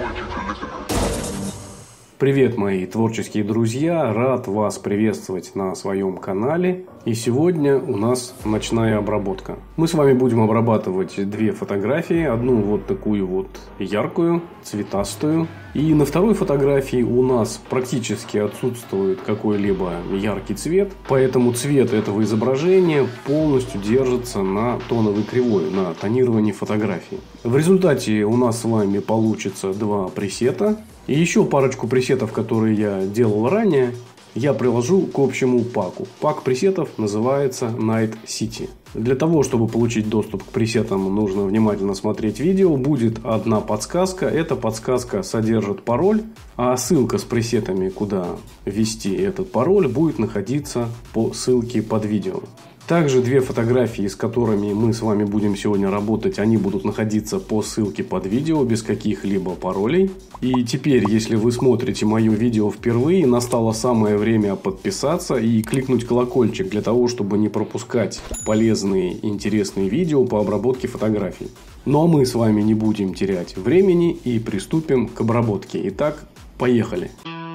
Привет, мои творческие друзья! Рад вас приветствовать на своем канале. И сегодня у нас ночная обработка. Мы с вами будем обрабатывать две фотографии. Одну вот такую вот яркую, цветастую. И на второй фотографии у нас практически отсутствует какой-либо яркий цвет. Поэтому цвет этого изображения полностью держится на тоновой кривой, на тонировании фотографии. В результате у нас с вами получится два пресета. И еще парочку пресетов, которые я делал ранее, я приложу к общему паку. Пак пресетов называется Night City. Для того, чтобы получить доступ к пресетам, нужно внимательно смотреть видео. Будет одна подсказка. Эта подсказка содержит пароль, а ссылка с пресетами, куда ввести этот пароль, будет находиться по ссылке под видео. Также две фотографии, с которыми мы с вами будем сегодня работать, они будут находиться по ссылке под видео, без каких-либо паролей. И теперь, если вы смотрите мое видео впервые, настало самое время подписаться и кликнуть колокольчик для того, чтобы не пропускать полезные и интересные видео по обработке фотографий. Ну а мы с вами не будем терять времени и приступим к обработке. Итак, поехали!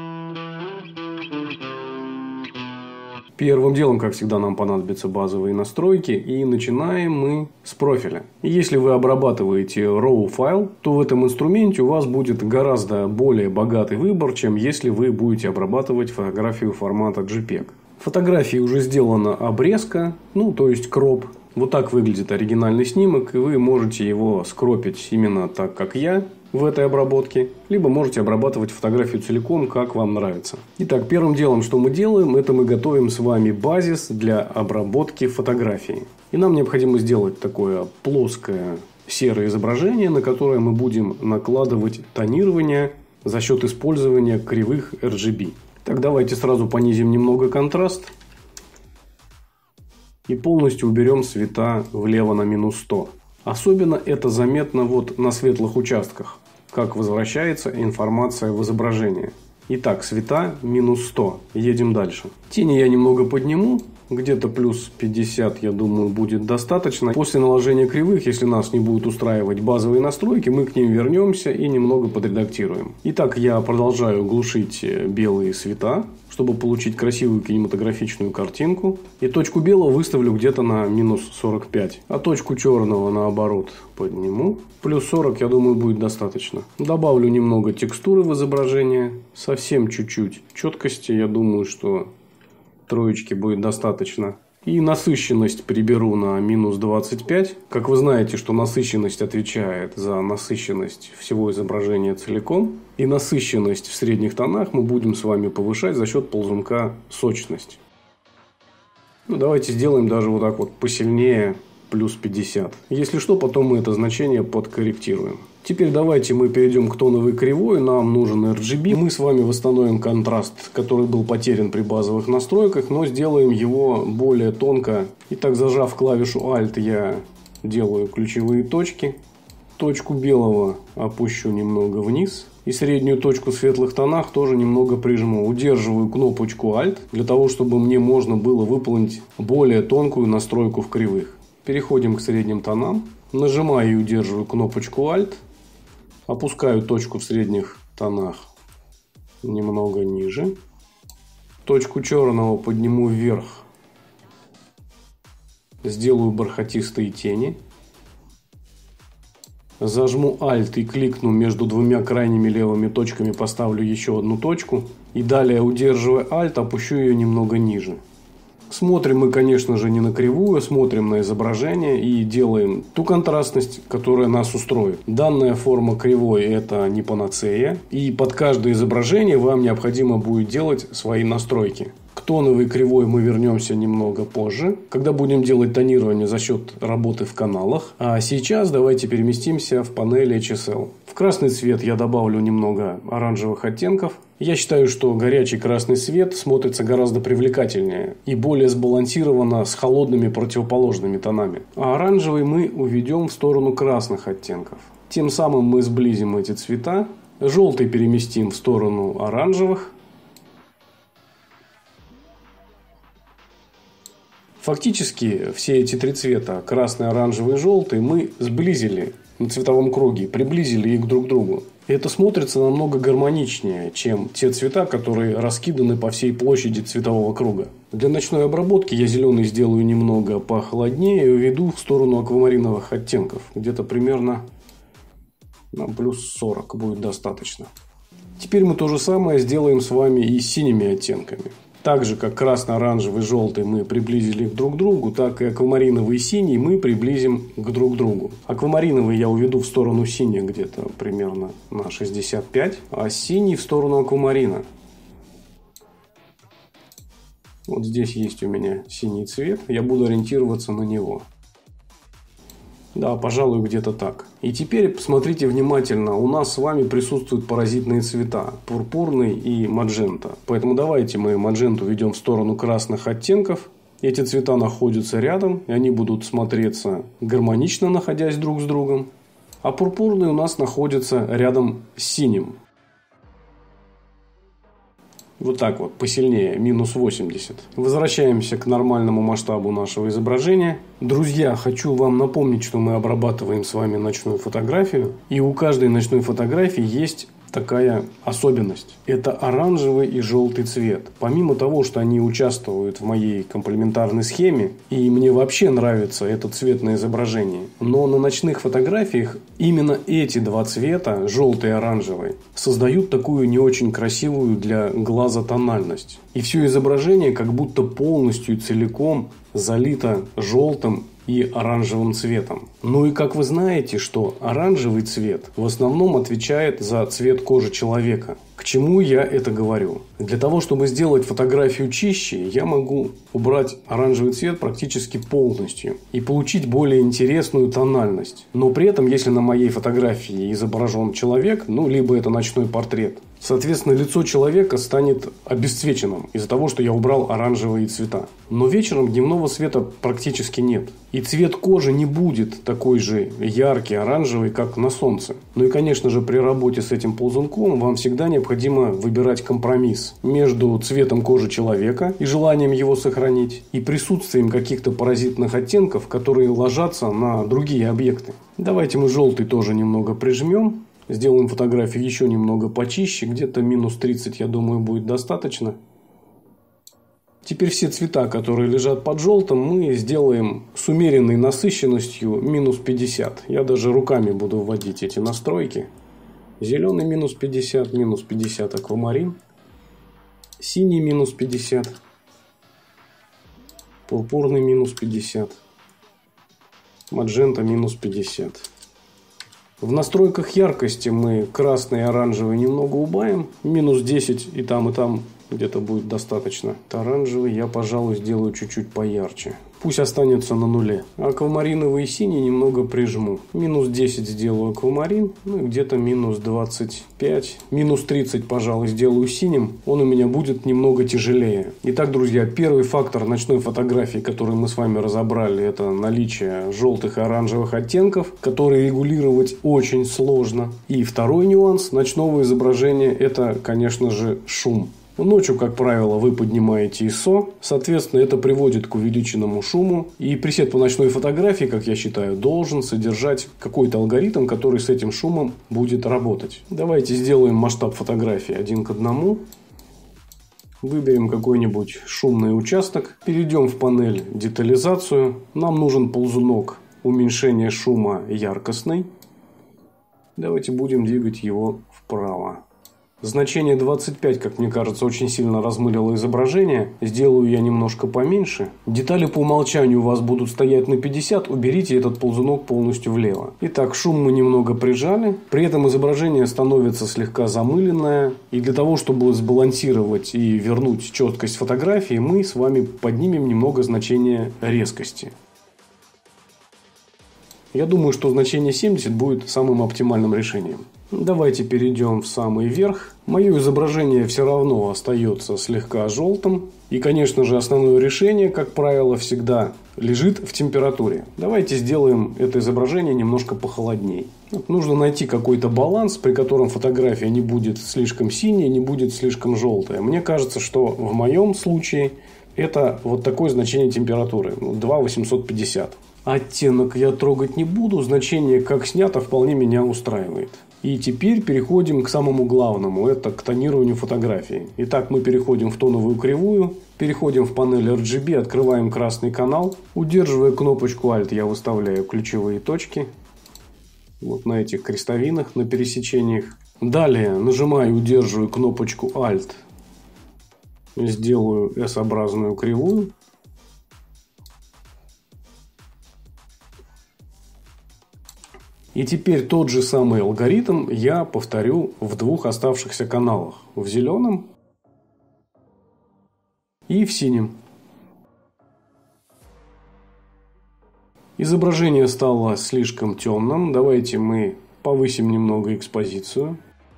Первым делом, как всегда, нам понадобятся базовые настройки. И начинаем мы с профиля. Если вы обрабатываете RAW файл, то в этом инструменте у вас будет гораздо более богатый выбор, чем если вы будете обрабатывать фотографию формата JPEG. Фотографии уже сделана обрезка, то есть кроп. Вот так выглядит оригинальный снимок. И вы можете его скропить именно так, как я в этой обработке, либо можете обрабатывать фотографию целиком, как вам нравится. Итак, первым делом, что мы делаем, это мы готовим с вами базис для обработки фотографии. И нам необходимо сделать такое плоское серое изображение, на которое мы будем накладывать тонирование за счет использования кривых RGB. Так, давайте сразу понизим немного контраст. И полностью уберем цвета влево на -100. Особенно это заметно вот на светлых участках, как возвращается информация в изображение. Итак, цвета -100. Едем дальше. Тени я немного подниму. Где-то плюс 50, я думаю, будет достаточно. После наложения кривых, если нас не будут устраивать базовые настройки, мы к ним вернемся и немного подредактируем. Итак, я продолжаю глушить белые цвета, чтобы получить красивую кинематографичную картинку. И точку белого выставлю где-то на -45. А точку черного, наоборот, подниму. Плюс 40, я думаю, будет достаточно. Добавлю немного текстуры в изображение. Совсем чуть-чуть четкости. Я думаю, что троечки будет достаточно. И насыщенность приберу на -25. Как вы знаете, что насыщенность отвечает за насыщенность всего изображения целиком. И насыщенность в средних тонах мы будем с вами повышать за счет ползунка сочность. Давайте сделаем даже вот так вот посильнее, плюс 50. Если что, потом мы это значение подкорректируем. Теперь давайте мы перейдем к тоновой кривой. Нам нужен RGB. Мы с вами восстановим контраст, который был потерян при базовых настройках, но сделаем его более тонко. Итак, зажав клавишу Alt, я делаю ключевые точки. Точку белого опущу немного вниз. И среднюю точку в светлых тонах тоже немного прижму. Удерживаю кнопочку Alt, для того, чтобы мне можно было выполнить более тонкую настройку в кривых. Переходим к средним тонам. Нажимаю и удерживаю кнопочку Alt. Опускаю точку в средних тонах немного ниже. Точку черного подниму вверх. Сделаю бархатистые тени. Зажму Alt и кликну между двумя крайними левыми точками. Поставлю еще одну точку. И далее, удерживая Alt, опущу ее немного ниже. Смотрим мы, конечно же, не на кривую, смотрим на изображение и делаем ту контрастность, которая нас устроит. Данная форма кривой – это не панацея. И под каждое изображение вам необходимо будет делать свои настройки. К тоновой кривой мы вернемся немного позже, когда будем делать тонирование за счет работы в каналах. А сейчас давайте переместимся в панель HSL. В красный цвет я добавлю немного оранжевых оттенков. Я считаю, что горячий красный цвет смотрится гораздо привлекательнее и более сбалансированно с холодными противоположными тонами. А оранжевый мы уведем в сторону красных оттенков. Тем самым мы сблизим эти цвета. Желтый переместим в сторону оранжевых. Фактически все эти три цвета, красный, оранжевый и желтый, мы сблизили на цветовом круге, приблизили их друг к другу. Это смотрится намного гармоничнее, чем те цвета, которые раскиданы по всей площади цветового круга. Для ночной обработки я зеленый сделаю немного похолоднее и уведу в сторону аквамариновых оттенков. Где-то примерно на плюс 40 будет достаточно. Теперь мы то же самое сделаем с вами и с синими оттенками. Так же, как красно-оранжевый и желтый мы приблизили друг к другу, так и аквамариновый и синий мы приблизим к друг другу. Аквамариновый я уведу в сторону синих где-то примерно на 65, а синий в сторону аквамарина. Вот здесь есть у меня синий цвет, я буду ориентироваться на него. Да, пожалуй, где-то так. И теперь посмотрите внимательно. У нас с вами присутствуют паразитные цвета. Пурпурный и маджента. Поэтому давайте мы мадженту ведем в сторону красных оттенков. Эти цвета находятся рядом. И они будут смотреться гармонично, находясь друг с другом. А пурпурный у нас находится рядом с синим. Вот так вот, посильнее, минус 80. Возвращаемся к нормальному масштабу нашего изображения. Друзья, хочу вам напомнить, что мы обрабатываем с вами ночную фотографию. И у каждой ночной фотографии есть такая особенность. Это оранжевый и желтый цвет. Помимо того, что они участвуют в моей комплементарной схеме, и мне вообще нравится этот цвет на изображении, но на ночных фотографиях именно эти два цвета, желтый и оранжевый, создают такую не очень красивую для глаза тональность. И все изображение как будто полностью и целиком залито желтым и оранжевым цветом. Ну и как вы знаете, что оранжевый цвет в основном отвечает за цвет кожи человека. К чему я это говорю? Для того, чтобы сделать фотографию чище, я могу убрать оранжевый цвет практически полностью и получить более интересную тональность. Но при этом, если на моей фотографии изображен человек, либо это ночной портрет, соответственно, лицо человека станет обесцвеченным из-за того, что я убрал оранжевые цвета. Но вечером дневного света практически нет. И цвет кожи не будет такой же яркий, оранжевый, как на солнце. Ну и, конечно же, при работе с этим ползунком вам всегда необходимо выбирать компромисс между цветом кожи человека и желанием его сохранить, и присутствием каких-то паразитных оттенков, которые ложатся на другие объекты. Давайте мы желтый тоже немного прижмем. Сделаем фотографию еще немного почище. Где-то минус 30, я думаю, будет достаточно. Теперь все цвета, которые лежат под желтым, мы сделаем с умеренной насыщенностью минус 50. Я даже руками буду вводить эти настройки. Зеленый минус 50 аквамарин. Синий минус 50. Пурпурный минус 50. Маджента минус 50. В настройках яркости мы красный и оранжевый немного убавим. Минус 10 и там где-то будет достаточно. Оранжевый я, пожалуй, сделаю чуть-чуть поярче. Пусть останется на нуле. Аквамариновый и синий немного прижму. Минус 10 сделаю аквамарин. И где-то минус 25. Минус 30, пожалуй, сделаю синим. Он у меня будет немного тяжелее. Итак, друзья, первый фактор ночной фотографии, который мы с вами разобрали, это наличие желтых и оранжевых оттенков, которые регулировать очень сложно. И второй нюанс ночного изображения, это, конечно же, шум. Ночью, как правило, вы поднимаете ISO, соответственно, это приводит к увеличенному шуму. И пресет по ночной фотографии, как я считаю, должен содержать какой-то алгоритм, который с этим шумом будет работать. Давайте сделаем масштаб фотографии 1:1. Выберем какой-нибудь шумный участок. Перейдем в панель детализацию. Нам нужен ползунок уменьшения шума яркостный. Давайте будем двигать его вправо. Значение 25, как мне кажется, очень сильно размылило изображение. Сделаю я немножко поменьше. Детали по умолчанию у вас будут стоять на 50. Уберите этот ползунок полностью влево. Итак, шум мы немного прижали. При этом изображение становится слегка замыленное. И для того, чтобы сбалансировать и вернуть четкость фотографии, мы с вами поднимем немного значение резкости. Я думаю, что значение 70 будет самым оптимальным решением. Давайте перейдем в самый верх. Мое изображение все равно остается слегка желтым. И, конечно же, основное решение, как правило, всегда лежит в температуре. Давайте сделаем это изображение немножко похолодней. Нужно найти какой-то баланс, при котором фотография не будет слишком синяя, не будет слишком желтая. Мне кажется, что в моем случае это вот такое значение температуры. 2,850. Оттенок я трогать не буду. Значение, как снято, вполне меня устраивает. И теперь переходим к самому главному, это к тонированию фотографии. Итак, мы переходим в тоновую кривую, переходим в панель RGB, открываем красный канал. Удерживая кнопочку Alt, я выставляю ключевые точки. Вот на этих крестовинах, на пересечениях. Далее нажимаю и удерживаю кнопочку Alt. Сделаю S-образную кривую. И теперь тот же самый алгоритм я повторю в двух оставшихся каналах. В зеленом и в синем. Изображение стало слишком темным. Давайте мы повысим немного экспозицию.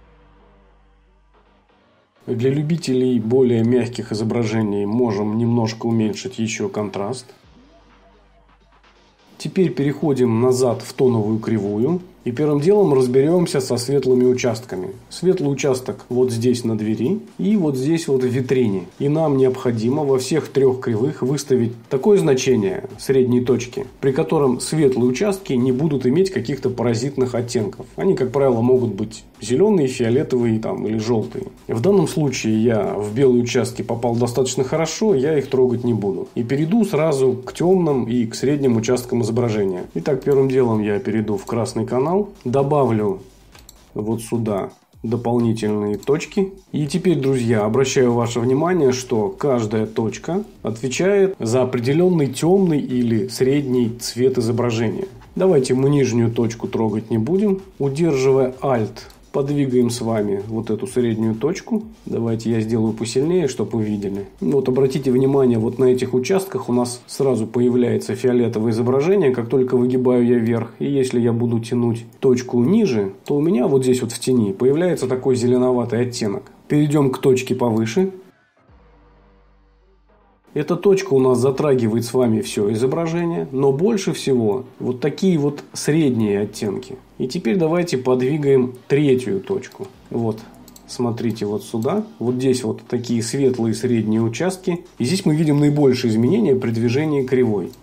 Для любителей более мягких изображений можем немножко уменьшить еще контраст. Теперь переходим назад в тоновую кривую. И первым делом разберемся со светлыми участками. Светлый участок вот здесь на двери и вот здесь вот в витрине. И нам необходимо во всех трех кривых выставить такое значение средней точки, при котором светлые участки не будут иметь каких-то паразитных оттенков. Они, как правило, могут быть зеленые, фиолетовые там, или желтые. В данном случае я в белые участки попал достаточно хорошо, я их трогать не буду. И перейду сразу к темным и к средним участкам изображения. Итак, первым делом я перейду в красный канал. Добавлю вот сюда дополнительные точки. И теперь, друзья, обращаю ваше внимание, что каждая точка отвечает за определенный темный или средний цвет изображения. Давайте мы нижнюю точку трогать не будем. Удерживая Alt, подвигаем с вами вот эту среднюю точку. Давайте я сделаю посильнее, чтобы вы видели. Вот обратите внимание, вот на этих участках у нас сразу появляется фиолетовое изображение, как только выгибаю я вверх. И если я буду тянуть точку ниже, то у меня вот здесь вот в тени появляется такой зеленоватый оттенок. Перейдем к точке повыше. Эта точка у нас затрагивает с вами все изображение, но больше всего вот такие вот средние оттенки. И теперь давайте подвигаем третью точку. Вот, смотрите вот сюда. Вот здесь вот такие светлые средние участки. И здесь мы видим наибольшие изменения при движении кривой.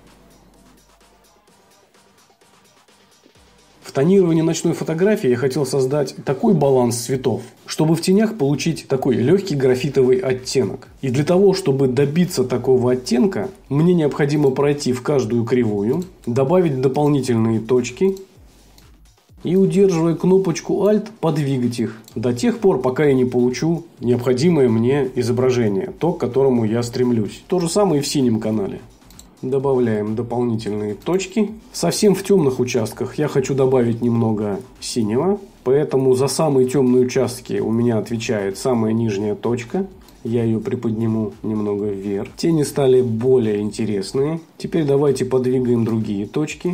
В тонировании ночной фотографии я хотел создать такой баланс цветов, чтобы в тенях получить такой легкий графитовый оттенок. И для того, чтобы добиться такого оттенка, мне необходимо пройти в каждую кривую, добавить дополнительные точки и, удерживая кнопочку Alt, подвигать их до тех пор, пока я не получу необходимое мне изображение, то, к которому я стремлюсь. То же самое и в синем канале. Добавляем дополнительные точки. Совсем в темных участках я хочу добавить немного синего. Поэтому за самые темные участки у меня отвечает самая нижняя точка. Я ее приподниму немного вверх. Тени стали более интересные. Теперь давайте подвигаем другие точки.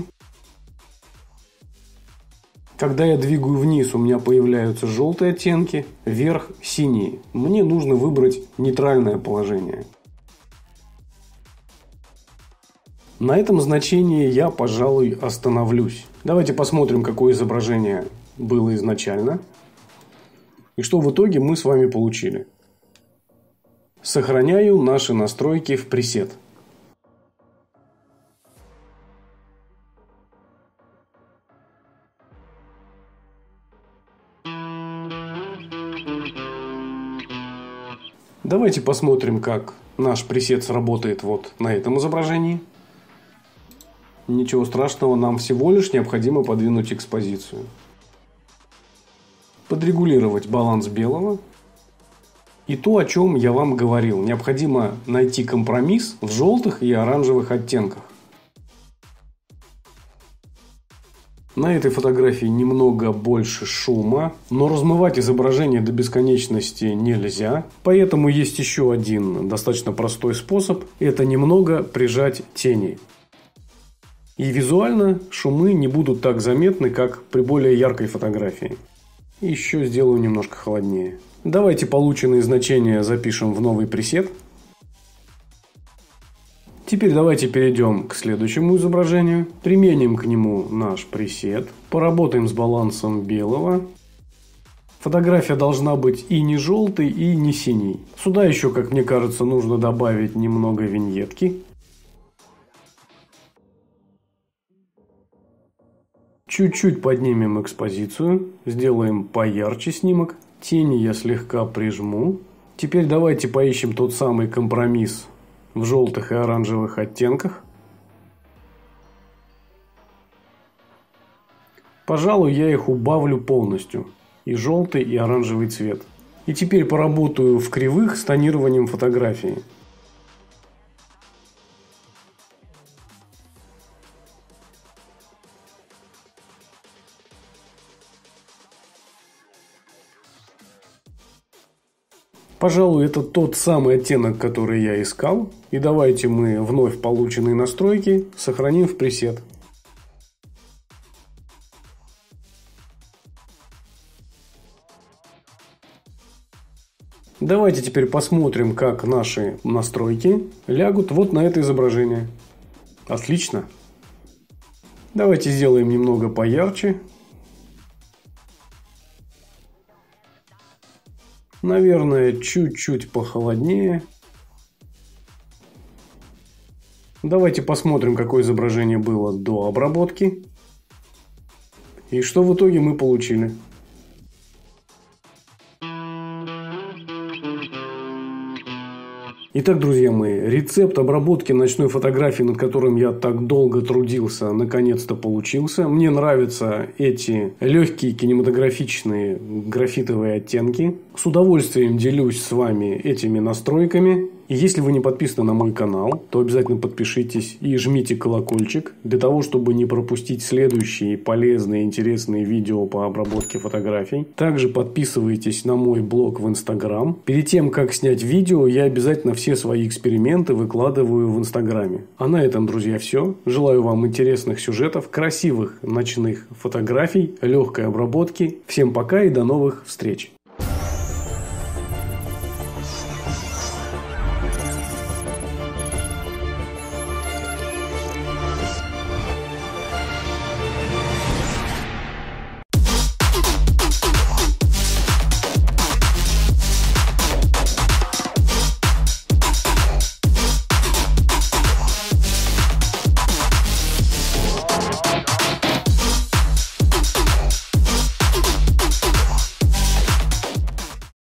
Когда я двигаю вниз, у меня появляются желтые оттенки, вверх синие. Мне нужно выбрать нейтральное положение. На этом значении я, пожалуй, остановлюсь. Давайте посмотрим, какое изображение было изначально. И что в итоге мы с вами получили. Сохраняю наши настройки в пресет. Давайте посмотрим, как наш пресет сработает вот на этом изображении. Ничего страшного, нам всего лишь необходимо подвинуть экспозицию. Подрегулировать баланс белого. И то, о чем я вам говорил. Необходимо найти компромисс в желтых и оранжевых оттенках. На этой фотографии немного больше шума, но размывать изображение до бесконечности нельзя. Поэтому есть еще один достаточно простой способ. Это немного прижать тени. И визуально шумы не будут так заметны, как при более яркой фотографии. И еще сделаю немножко холоднее. Давайте полученные значения запишем в новый пресет. Теперь давайте перейдем к следующему изображению. Применим к нему наш пресет. Поработаем с балансом белого. Фотография должна быть и не желтой, и не синей. Сюда еще, как мне кажется, нужно добавить немного виньетки. Чуть-чуть поднимем экспозицию, сделаем поярче снимок. Тени я слегка прижму. Теперь давайте поищем тот самый компромисс в желтых и оранжевых оттенках. Пожалуй, я их убавлю полностью. И желтый, и оранжевый цвет. И теперь поработаю в кривых с тонированием фотографии. Пожалуй, это тот самый оттенок, который я искал. И давайте мы вновь полученные настройки сохраним в пресет. Давайте теперь посмотрим, как наши настройки лягут вот на это изображение. Отлично. Давайте сделаем немного поярче. Наверное, чуть-чуть похолоднее. Давайте посмотрим, какое изображение было до обработки. И что в итоге мы получили. Итак, друзья мои, рецепт обработки ночной фотографии, над которым я так долго трудился, наконец-то получился. Мне нравятся эти легкие кинематографичные графитовые оттенки. С удовольствием делюсь с вами этими настройками. И если вы не подписаны на мой канал, то обязательно подпишитесь и жмите колокольчик, для того, чтобы не пропустить следующие полезные, интересные видео по обработке фотографий. Также подписывайтесь на мой блог в Instagram. Перед тем, как снять видео, я обязательно все свои эксперименты выкладываю в Инстаграме. А на этом, друзья, все. Желаю вам интересных сюжетов, красивых ночных фотографий, легкой обработки. Всем пока и до новых встреч!